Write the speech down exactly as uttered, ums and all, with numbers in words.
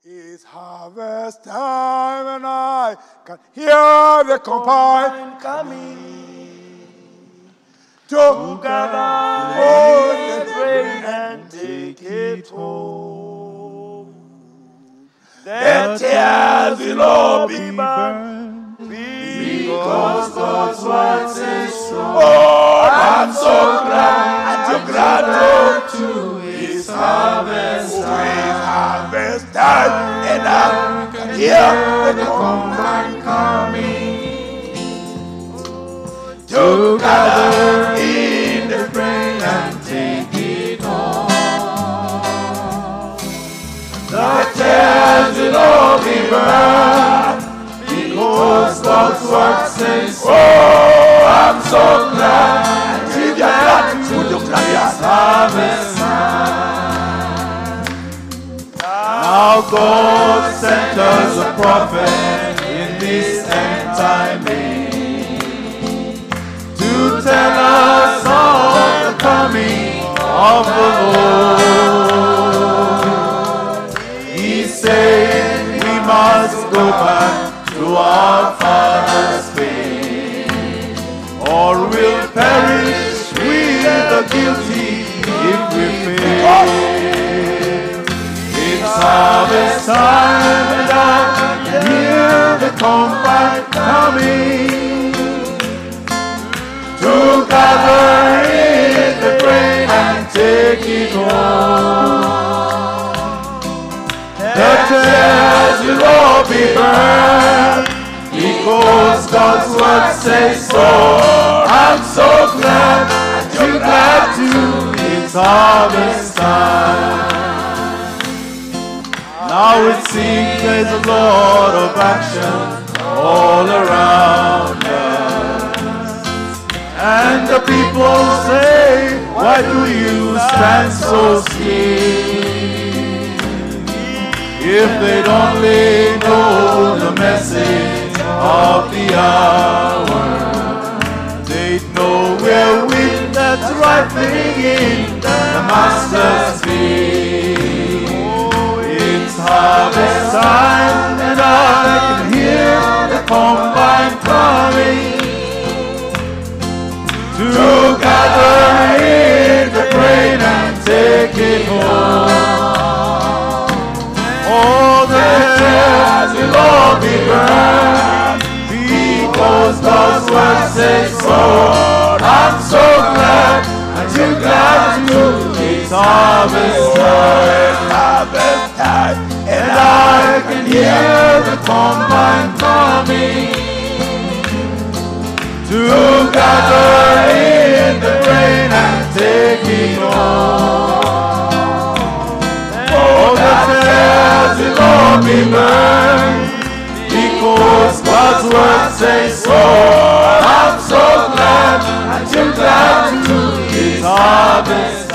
It's harvest time and I can hear the combine coming to gather all the grain and take it home. The tears will all be burned because God's word says so. Oh, I'm so glad, I'm glad to His harvest time. Harvest time, and I can hear the combine coming to gather in the grain and take it home. The tares will all be burned because God's word says so. Oh, I'm so glad to be glad to the harvest time. Now God sent us a prophet in this end time age to tell us of the coming of the Lord. He said we must go back to our father's faith, or we'll perish with the guilty if we fail. Harvest time and I can hear the combine coming to gather in the grain and take it home. The tares will all be burned because God's word says so. I'm so glad, and you're glad too. It's harvest time. Now it seems there's a lot of action all around us, and the people say, why do you stand so still? If they'd only know the message of the hour, they'd know we're with that's ripening in the Master's field. Harvest time and I can hear the combine coming to gather in the grain and take it home. All the tares will all be burned because God's word says so. I'm so glad, and you're glad too. It's harvest time, harvest time. And I can hear the combine coming to gather in the grain and take it home. All the tares will all be burned because God's word says so. I'm so glad, and you're glad too. It's harvest